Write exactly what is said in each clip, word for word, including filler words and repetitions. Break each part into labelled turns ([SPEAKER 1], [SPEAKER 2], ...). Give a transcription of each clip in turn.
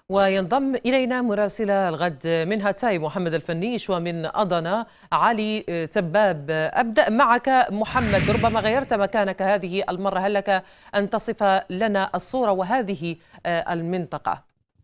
[SPEAKER 1] وينضم إلينا مراسل الغد من هاتاي محمد الفنيش، ومن أضنا علي تباب. أبدأ معك محمد، ربما غيرت مكانك هذه المرة، هل لك أن تصف لنا الصورة وهذه المنطقة؟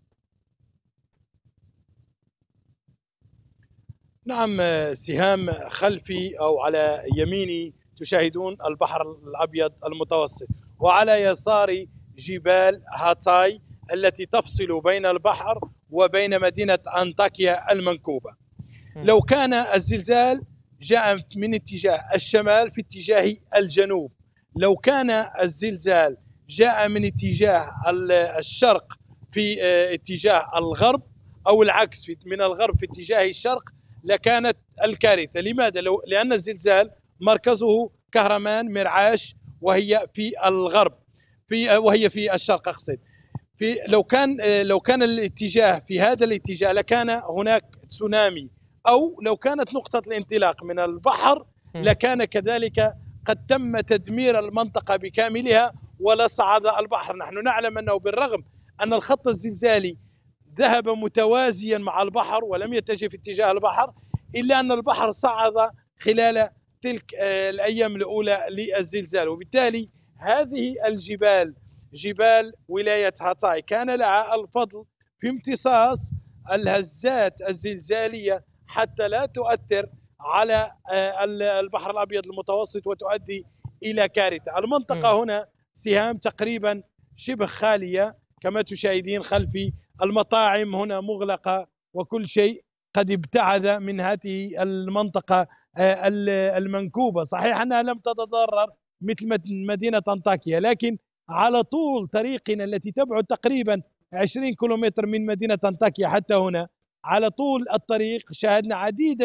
[SPEAKER 2] نعم سهام، خلفي أو على يميني تشاهدون البحر الأبيض المتوسط، وعلى يساري جبال هاتاي التي تفصل بين البحر وبين مدينة أنطاكيا المنكوبة. لو كان الزلزال جاء من اتجاه الشمال في اتجاه الجنوب، لو كان الزلزال جاء من اتجاه الشرق في اتجاه الغرب أو العكس من الغرب في اتجاه الشرق لكانت الكارثة. لماذا؟ لو لأن الزلزال مركزه كهرمان مرعاش، وهي في الغرب في وهي في الشرق أقصد. في لو كان لو كان الاتجاه في هذا الاتجاه لكان هناك تسونامي، أو لو كانت نقطة الانطلاق من البحر لكان كذلك قد تم تدمير المنطقة بكاملها ولصعد البحر. نحن نعلم أنه بالرغم أن الخط الزلزالي ذهب متوازيا مع البحر ولم يتجه في اتجاه البحر، إلا أن البحر صعد خلال تلك الأيام الأولى للزلزال، وبالتالي هذه الجبال جبال ولاية هاتاي كان لها الفضل في امتصاص الهزات الزلزالية حتى لا تؤثر على البحر الأبيض المتوسط وتؤدي إلى كارثة. المنطقة هنا سهام تقريبا شبه خالية كما تشاهدين خلفي، المطاعم هنا مغلقة وكل شيء قد ابتعد من هذه المنطقة المنكوبة. صحيح أنها لم تتضرر مثل مدينة أنطاكيا، لكن على طول طريقنا التي تبعد تقريبا عشرين كيلومتر من مدينة أنطاكيا حتى هنا، على طول الطريق شاهدنا عديد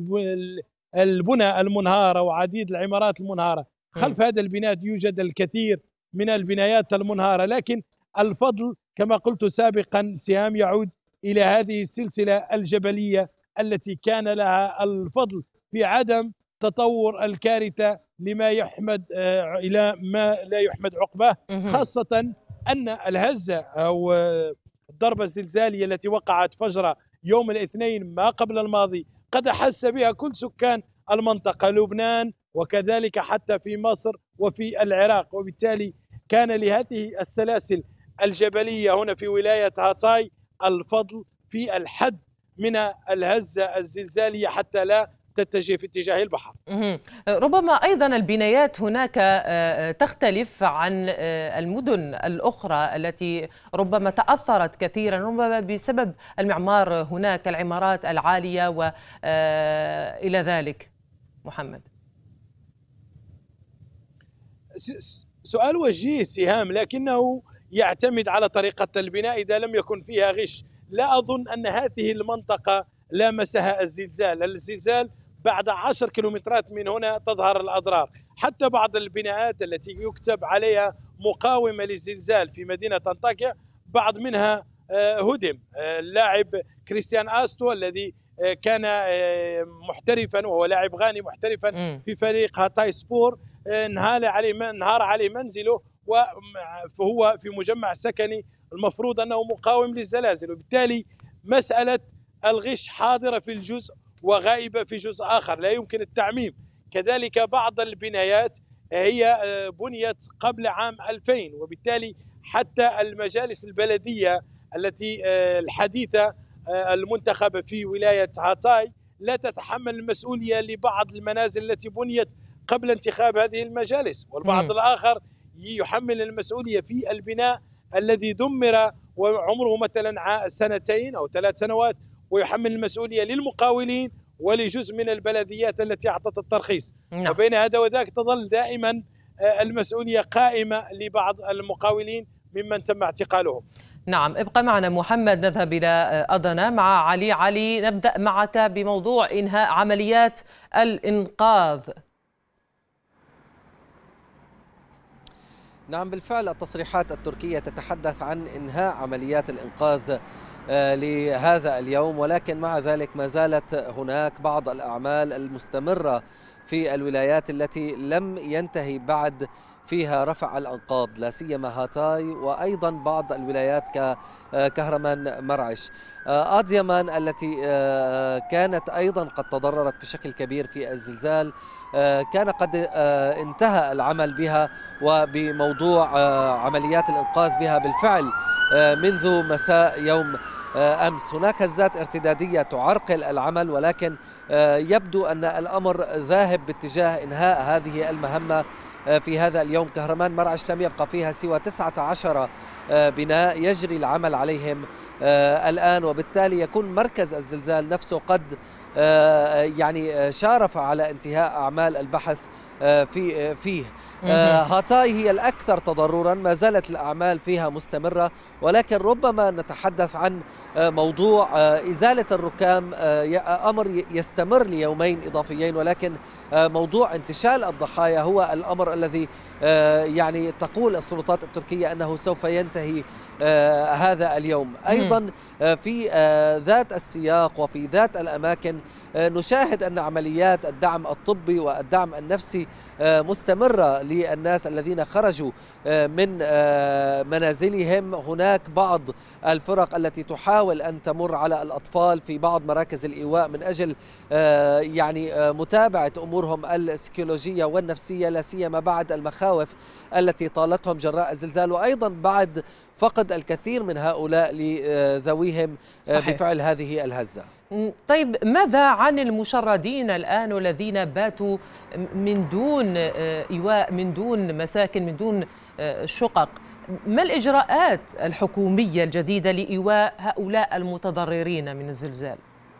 [SPEAKER 2] البنى المنهارة وعديد العمارات المنهارة. خلف هذا البناء يوجد الكثير من البنايات المنهارة، لكن الفضل كما قلت سابقا سهام يعود إلى هذه السلسلة الجبلية التي كان لها الفضل في عدم تطور الكارثة لما يحمد إلى ما لا يحمد عقباه، خاصة أن الهزة أو الضربة الزلزالية التي وقعت فجر يوم الاثنين ما قبل الماضي قد أحس بها كل سكان المنطقة، لبنان وكذلك حتى في مصر وفي العراق، وبالتالي كان لهذه السلاسل الجبلية هنا في ولاية هاتاي الفضل في الحد من الهزة الزلزالية حتى لا تتجه في اتجاه البحر.
[SPEAKER 1] ربما أيضا البنايات هناك تختلف عن المدن الأخرى التي ربما تأثرت كثيرا ربما بسبب المعمار هناك، العمارات العالية وإلى ذلك. محمد،
[SPEAKER 2] سؤال وجيه سهام، لكنه يعتمد على طريقة البناء إذا لم يكن فيها غش. لا أظن أن هذه المنطقة لامسها الزلزال. الزلزال بعد عشر كيلومترات من هنا تظهر الأضرار. حتى بعض البناءات التي يكتب عليها مقاومة للزلزال في مدينة أنطاكيا بعض منها هدم. اللاعب كريستيان آستو الذي كان محترفا وهو لاعب غاني محترفا في فريق هاتاي سبور انهال عليه انهار عليه منزله، وهو في مجمع سكني المفروض أنه مقاوم للزلازل، وبالتالي مسألة الغش حاضرة في الجزء وغائبة في جزء آخر، لا يمكن التعميم. كذلك بعض البنايات هي بنيت قبل عام ألفين، وبالتالي حتى المجالس البلدية التي الحديثة المنتخبة في ولاية هاتاي لا تتحمل المسؤولية لبعض المنازل التي بنيت قبل انتخاب هذه المجالس، والبعض م. الآخر يحمل المسؤولية في البناء الذي دمر وعمره مثلا سنتين أو ثلاث سنوات، ويحمل المسؤولية للمقاولين ولجزء من البلديات التي أعطت الترخيص. نعم. وبين هذا وذاك تظل دائما المسؤولية قائمة لبعض المقاولين ممن تم اعتقالهم.
[SPEAKER 1] نعم، ابقى معنا محمد، نذهب إلى أضنا مع علي. علي، نبدأ معك بموضوع إنهاء عمليات الإنقاذ.
[SPEAKER 3] نعم بالفعل، التصريحات التركية تتحدث عن إنهاء عمليات الإنقاذ لهذا اليوم، ولكن مع ذلك ما زالت هناك بعض الأعمال المستمرة في الولايات التي لم ينتهي بعد فيها رفع الأنقاض، لا سيما هاتاي وأيضا بعض الولايات ككهرمان مرعش. أديمان التي كانت أيضا قد تضررت بشكل كبير في الزلزال كان قد انتهى العمل بها وبموضوع عمليات الإنقاذ بها بالفعل منذ مساء يوم أمس. هناك هزات ارتدادية تعرقل العمل، ولكن يبدو أن الأمر ذاهب باتجاه إنهاء هذه المهمة في هذا اليوم. كهرمان مرعش لم يبقى فيها سوى تسعة عشر بناء يجري العمل عليهم الآن، وبالتالي يكون مركز الزلزال نفسه قد يعني شارف على انتهاء أعمال البحث في فيه. هاتاي هي الأكثر تضررا، ما زالت الأعمال فيها مستمرة، ولكن ربما نتحدث عن موضوع إزالة الركام أمر يستمر ليومين إضافيين، ولكن موضوع انتشال الضحايا هو الأمر الذي يعني تقول السلطات التركية أنه سوف ينتهي هذا اليوم. أيضا في ذات السياق وفي ذات الأماكن نشاهد أن عمليات الدعم الطبي والدعم النفسي مستمرة للناس الذين خرجوا من منازلهم. هناك بعض الفرق التي تحاول أن تمر على الأطفال في بعض مراكز الإيواء من أجل يعني متابعة أمورهم السيكولوجية والنفسية، لا سيما بعد المخاوف التي طالتهم جراء الزلزال، وأيضا بعد فقد الكثير من هؤلاء لذويهم بفعل هذه الهزة.
[SPEAKER 1] طيب، ماذا عن المشردين الآن والذين باتوا من دون إيواء، من دون مساكن، من دون شقق؟ ما الإجراءات الحكومية الجديدة لإيواء هؤلاء المتضررين من الزلزال؟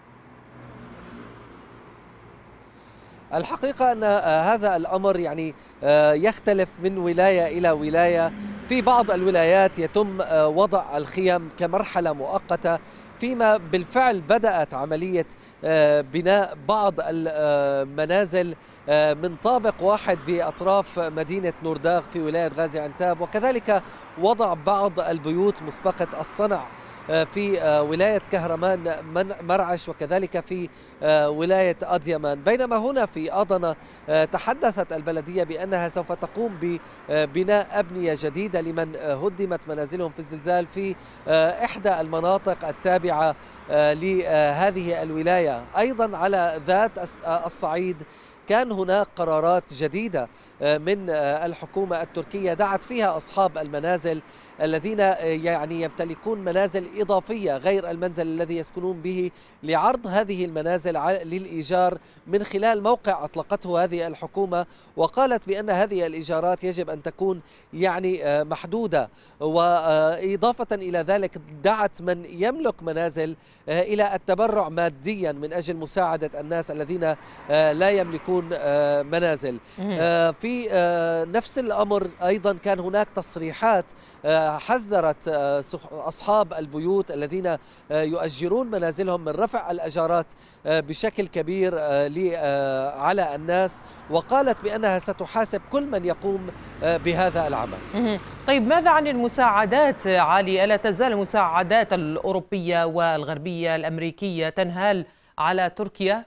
[SPEAKER 3] الحقيقة أن هذا الأمر يعني يختلف من ولاية إلى ولاية. في بعض الولايات يتم وضع الخيم كمرحلة مؤقتة، فيما بالفعل بدأت عملية بناء بعض المنازل من طابق واحد بأطراف مدينة نورداغ في ولاية غازي عنتاب، وكذلك وضع بعض البيوت مسبقة الصنع في ولاية كهرمان مرعش وكذلك في ولاية أديمان. بينما هنا في أضنة تحدثت البلدية بأنها سوف تقوم ببناء أبنية جديدة لمن هدمت منازلهم في الزلزال في إحدى المناطق التابعة لهذه الولاية. أيضا على ذات الصعيد كان هناك قرارات جديدة من الحكومة التركية دعت فيها أصحاب المنازل الذين يعني يمتلكون منازل إضافية غير المنزل الذي يسكنون به لعرض هذه المنازل للإيجار من خلال موقع أطلقته هذه الحكومة، وقالت بأن هذه الإيجارات يجب أن تكون يعني محدودة. وإضافة إلى ذلك دعت من يملك منازل إلى التبرع ماديا من أجل مساعدة الناس الذين لا يملكون منازل. في نفس الأمر أيضا كان هناك تصريحات حذرت أصحاب البيوت الذين يؤجرون منازلهم من رفع الأجارات بشكل كبير على الناس، وقالت بأنها ستحاسب كل من يقوم بهذا العمل.
[SPEAKER 1] طيب، ماذا عن المساعدات علي؟ ألا تزال المساعدات الأوروبية والغربية الأمريكية تنهال على تركيا؟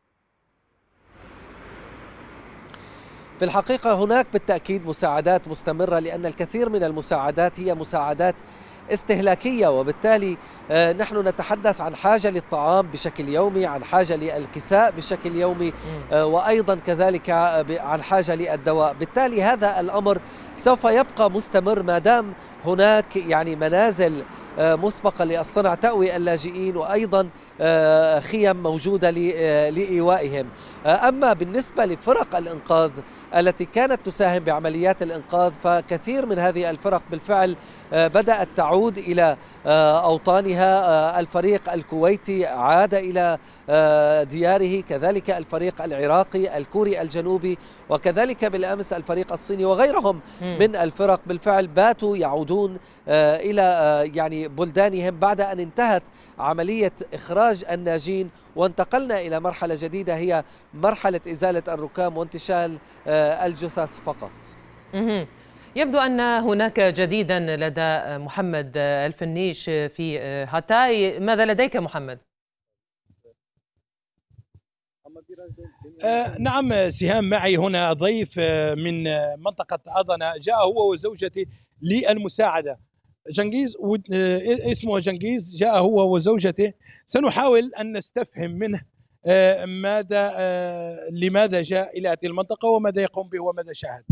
[SPEAKER 3] في الحقيقة هناك بالتأكيد مساعدات مستمرة، لأن الكثير من المساعدات هي مساعدات استهلاكية، وبالتالي نحن نتحدث عن حاجة للطعام بشكل يومي، عن حاجة للكساء بشكل يومي، وأيضا كذلك عن حاجة للدواء. بالتالي هذا الأمر سوف يبقى مستمر ما دام هناك يعني منازل مسبقة للصنع تأوي اللاجئين، وأيضا خيم موجودة لإيوائهم. أما بالنسبة لفرق الإنقاذ التي كانت تساهم بعمليات الإنقاذ، فكثير من هذه الفرق بالفعل بدأت تعود إلى أوطانها. الفريق الكويتي عاد إلى دياره، كذلك الفريق العراقي، الكوري الجنوبي، وكذلك بالأمس الفريق الصيني وغيرهم من الفرق بالفعل باتوا يعودون إلى يعني بلدانهم بعد أن انتهت عملية إخراج الناجين، وانتقلنا إلى مرحلة جديدة هي مرحلة إزالة الركام وانتشال الجثث فقط.
[SPEAKER 1] يبدو أن هناك جديدا لدى محمد الفنيش في هاتاي. ماذا لديك محمد؟
[SPEAKER 2] آه نعم سهام، معي هنا ضيف من منطقة أضنا، جاء هو وزوجته للمساعدة. جنجيز اسمه جنجيز، جاء هو وزوجته. سنحاول أن نستفهم منه آه ماذا آه لماذا جاء إلى هذه المنطقة وماذا يقوم به وماذا شاهد.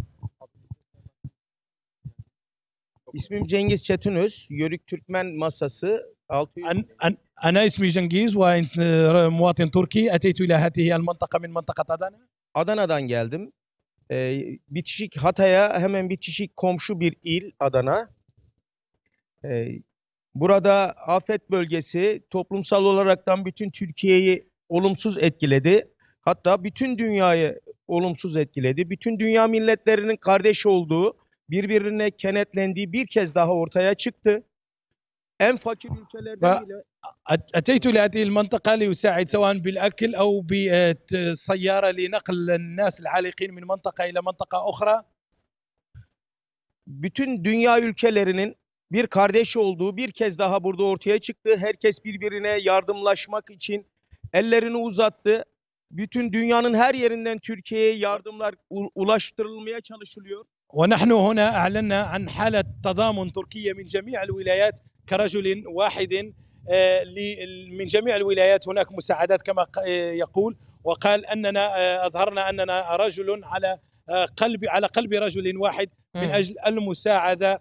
[SPEAKER 4] İsmim Cengiz Çetinöz, Yörük Türkmen Masası.
[SPEAKER 2] أن أن أنا اسمي جنجيز ومواطن تركي، أتيت إلى هذه المنطقة من منطقة أدانا.
[SPEAKER 4] Adana'dan geldim. Ee, bitişik Hatay'a hemen bitişik komşu bir il Adana. Ee, burada afet bölgesi toplumsal olaraktan bütün Türkiye'yi olumsuz etkiledi. Hatta bütün dünyayı olumsuz etkiledi. Bütün dünya milletlerinin kardeş olduğu, birbirine kenetlendiği bir kez daha ortaya çıktı. En fakir ülkelerden bile.
[SPEAKER 2] أتيت إلى هذه المنطقة لأساعد سواء بالأكل أو بسيارة لنقل الناس العالقين من منطقة إلى منطقة أخرى.
[SPEAKER 4] Bütün dünya ülkelerinin bir kardeş olduğu bir kez daha burada ortaya çıktı. Herkes birbirine yardımlaşmak için ellerini uzattı. Bütün dünyanın her yerinden Türkiye'ye yardımlar ulaştırılmaya çalışılıyor.
[SPEAKER 2] ونحن هنا أعلنا عن حالة تضامن تركية من جميع الولايات كرجل واحد من جميع الولايات. هناك مساعدات كما يقول، وقال أننا أظهرنا أننا رجل على قلب على قلب رجل واحد من أجل المساعدة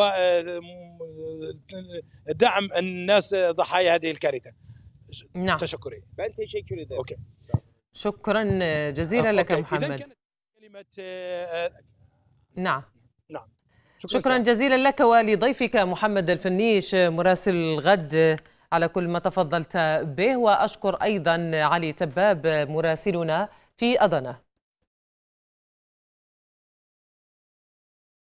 [SPEAKER 2] ودعم الناس ضحايا هذه الكارثة.
[SPEAKER 1] نعم.
[SPEAKER 2] تشكري.
[SPEAKER 4] Ben teşekkür ederim.
[SPEAKER 2] أوكي.
[SPEAKER 1] شكرا جزيلا لك محمد.
[SPEAKER 2] كلمة
[SPEAKER 1] نعم.
[SPEAKER 2] نعم.
[SPEAKER 1] شكرا, شكرا جزيلا لك ولضيفك محمد الفنيش مراسل الغد على كل ما تفضلت به، وأشكر أيضا علي تباب مراسلنا في أضنا.